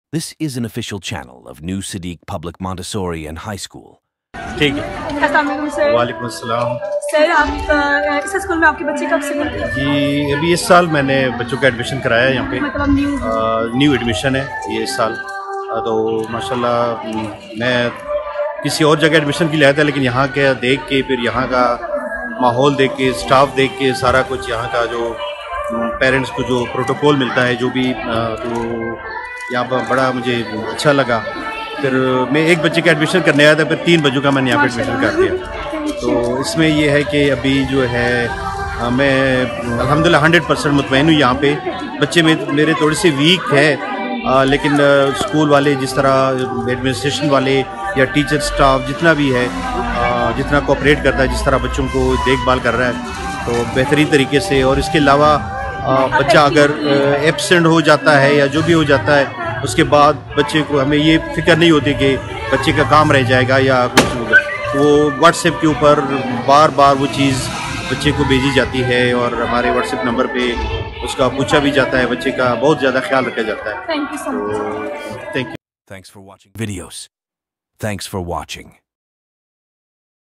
This is an official channel of New Sadiq Public Montessori and High School. ٹھیک ہے. السلام علیکم سر. وعلیکم السلام. سر آپ اس اسکول میں آپ کے بچے کب سے پڑھتے ہیں؟ جی ابھی اس سال میں نے بچوں کا ایڈمیشن کرایا ہے یہاں پہ. مطلب نیو ایڈمیشن ہے یہ اس سال. تو ماشاء اللہ میں کسی اور جگہ ایڈمیشن کے لیے آیا تھا، لیکن یہاں کے دیکھ کے، پھر یہاں کا ماحول دیکھ کے، اسٹاف دیکھ کے، سارا کچھ یہاں کا جو پیرنٹس کو جو پروٹوکول ملتا ہے جو بھی، تو یہاں پر بڑا مجھے اچھا لگا. پھر میں ایک بچے کا ایڈمیشن کرنے آیا تھا، پھر 3 بچوں کا میں نے یہاں پہ ایڈمیشن کر دیا. تو اس میں یہ ہے کہ ابھی جو ہے میں الحمدللہ 100% مطمئن ہوں. یہاں پہ بچے میرے تھوڑے سے ویک ہے، لیکن اسکول والے جس طرح ایڈمنسٹریشن والے یا ٹیچر سٹاف جتنا بھی ہے، جتنا کوآپریٹ کرتا ہے، جس طرح بچوں کو دیکھ بھال کر رہا ہے، تو بہترین طریقے سے. اور اس کے علاوہ بچہ اگر ایبسینٹ ہو جاتا ہے یا جو بھی ہو جاتا ہے، اس کے بعد بچے کو ہمیں یہ فکر نہیں ہوتی کہ بچے کا کام رہ جائے گا یا کچھ ہوگا. وہ واٹس ایپ کے اوپر بار بار وہ چیز بچے کو بھیجی جاتی ہے، اور ہمارے واٹس ایپ نمبر پہ اس کا پوچھا بھی جاتا ہے. بچے کا بہت زیادہ خیال رکھا جاتا ہے. Thank you so much. Thank you. Thanks for watching videos. Thanks for watching.